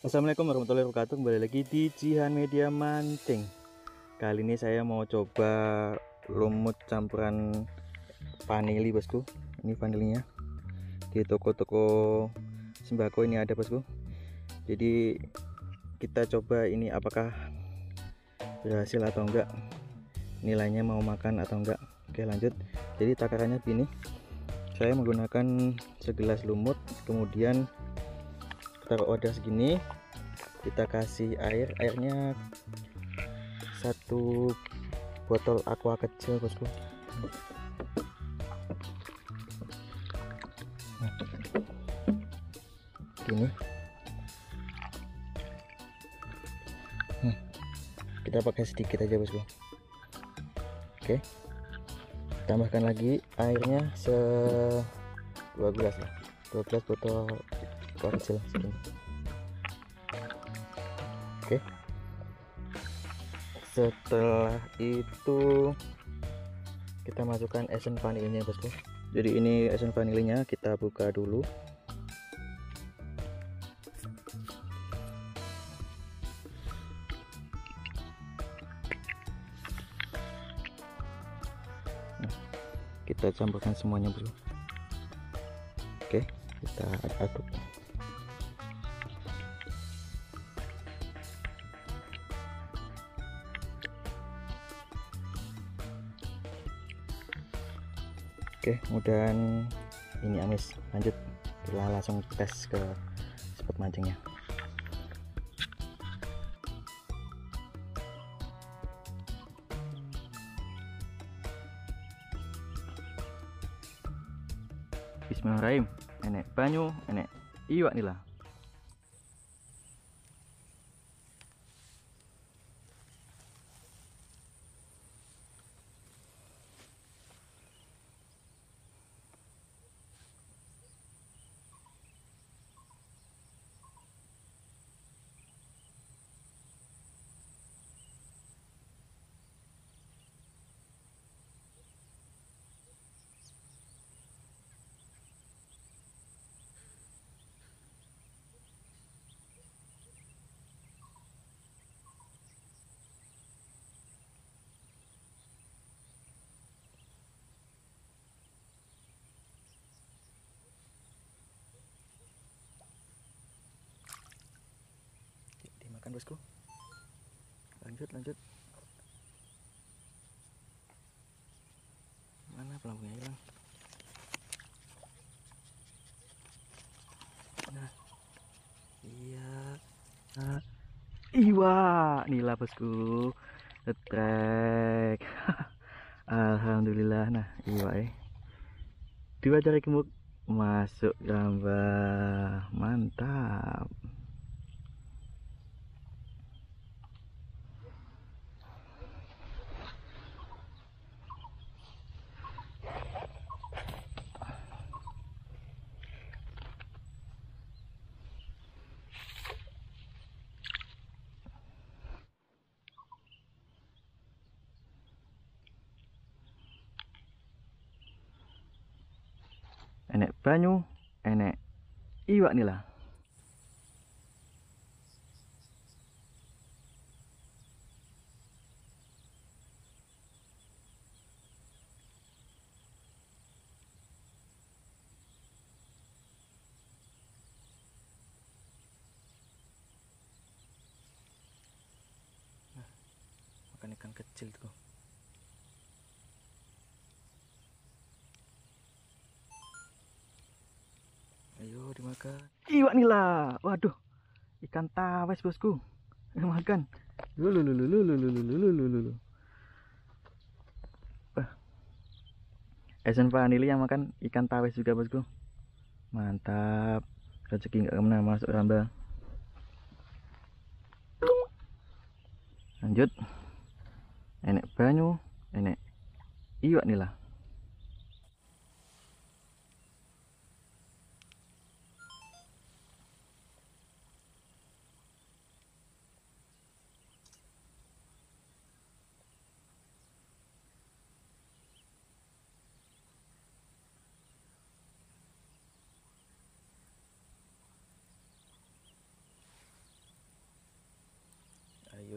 Assalamualaikum warahmatullahi wabarakatuh. Kembali lagi di Jihan Media Mancing. Kali ini saya mau coba lumut campuran vanili, bosku. Ini vanilinya di toko-toko sembako ini ada, bosku. Jadi kita coba ini apakah berhasil atau enggak, nilainya mau makan atau enggak. Oke, lanjut. Jadi takarannya begini. Saya menggunakan segelas lumut, kemudian taruh wadah segini, kita kasih airnya 1 botol aqua kecil, bosku. Gini, kita pakai sedikit aja, bosku. Oke, tambahkan lagi airnya 2 gelas lah, 12 botol aqua kecil segini. Oke, setelah itu kita masukkan esen vanilnya, bosku. Jadi ini esen vanilnya kita buka dulu. Kita campurkan semuanya, bosku. Oke, kita aduk. Oke, kemudian ini amis. Lanjut, kita langsung tes ke spot mancingnya. Bismillahirrahmanirrahim. Enek banyu, enek iwak nila. Dimakan, bosku. Lanjut. Mana pelampungnya hilang? Nah, iya. Nah, iwak nila, bosku. Getrek. Alhamdulillah. Nah, iwak 2 jari gemuk masuk gambar. Mantap. Enek banyu, enek iwak nila. Nah, makan ikan kecil tuh. Ayo dimakan. Iwak nila. Waduh, ikan tawes, bosku. Makan. Lulu. Esen vanili yang makan ikan tawes juga, bosku. Mantap. Rezeki nggak kemana masuk ramba. Lanjut. Enek banyu, enek iwak nila.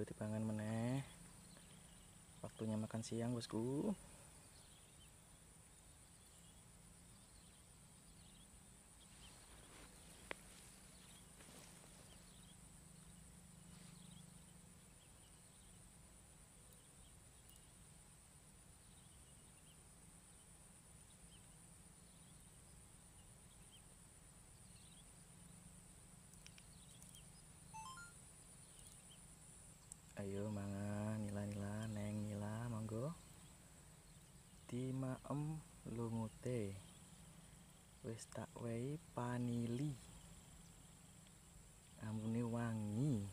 dipangan meneh. Waktunya makan siang bosku. Ayo mangan nila-nila neng nila monggo. Dimaem lumute. Wis tak wehi panili. Ambune wangi.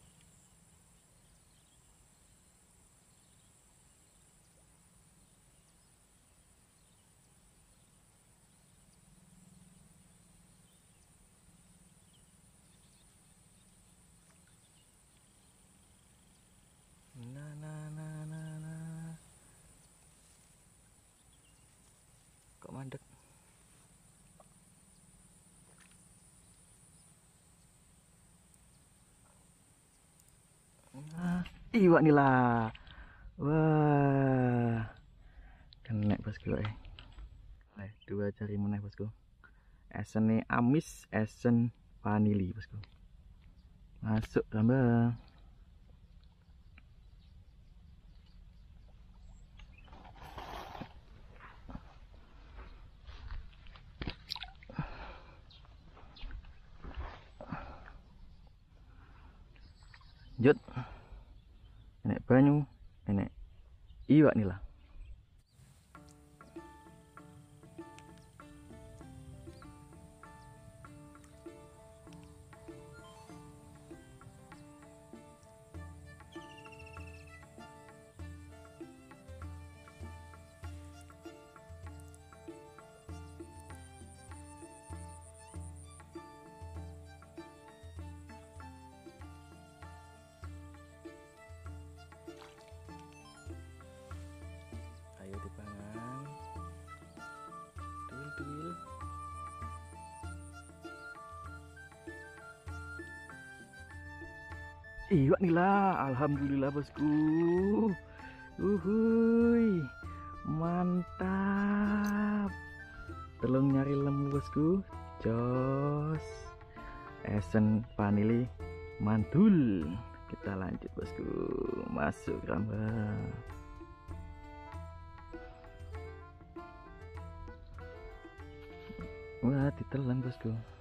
Nah. Kok mandek? Iwak nila. Wah. Kena bosku dua jari meneh bosku. Esene amis, esen vanili bosku. Masuk tambah. Lanjut. Enek banyu, enek iwak nila. Ayo dipangan. Duil. Iwak nila, alhamdulillah bosku. Uhuy, mantap. Telung nyari lemu bosku. Jos. Esen vanili mantul. Kita lanjut bosku. Masuk rambah. Wah, ditelan bosku.